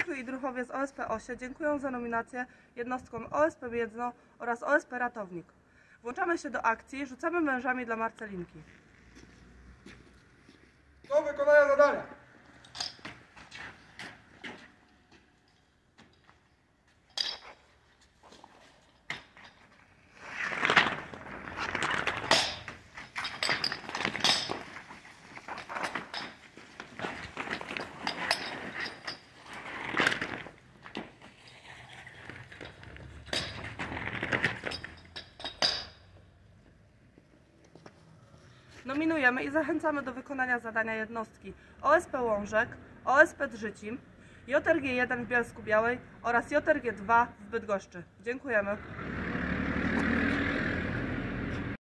Druchy i druhowie z OSP Osie dziękują za nominację jednostkom OSP Miedzno oraz OSP Ratownik. Włączamy się do akcji, rzucamy wężami dla Marcelinki. Do wykonania zadania. Nominujemy i zachęcamy do wykonania zadania jednostki OSP Łążek, OSP Drzycim, JRG 1 w Bielsku Białej oraz JRG 2 w Bydgoszczy. Dziękujemy.